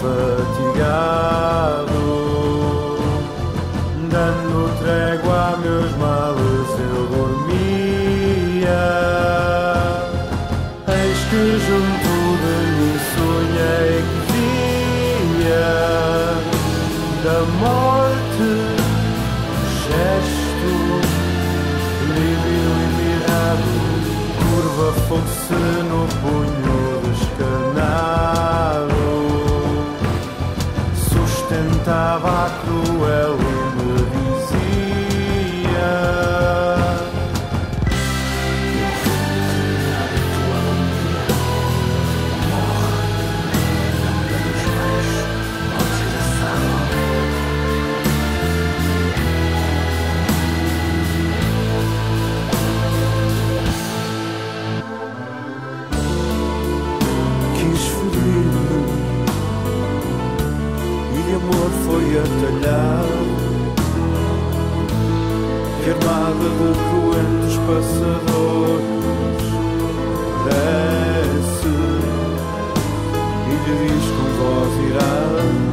fatigado, dando trégua a meus males eu dormia. Eis que junto de mim sonhei que via da morte gesto lívido e mirado, curva fosse no punho descarnado, sustentava a cruel e me dizia: quis ferir-me e de amor foi atalhado, que armada de cruentos passadores desce e lhe diz com voz irada: